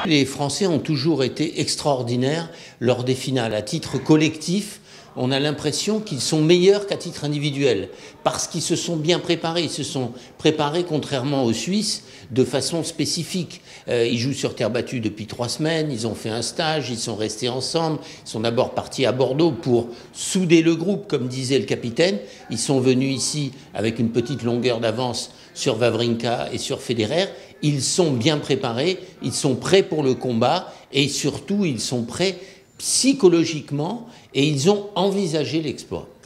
Les Français ont toujours été extraordinaires lors des finales. À titre collectif, on a l'impression qu'ils sont meilleurs qu'à titre individuel, parce qu'ils se sont bien préparés. Ils se sont préparés, contrairement aux Suisses, de façon spécifique. Ils jouent sur terre battue depuis 3 semaines, ils ont fait un stage, ils sont restés ensemble, ils sont d'abord partis à Bordeaux pour souder le groupe, comme disait le capitaine. Ils sont venus ici avec une petite longueur d'avance sur Wawrinka et sur Federer. Ils sont bien préparés, ils sont prêts pour le combat et surtout ils sont prêts psychologiquement et ils ont envisagé l'exploit.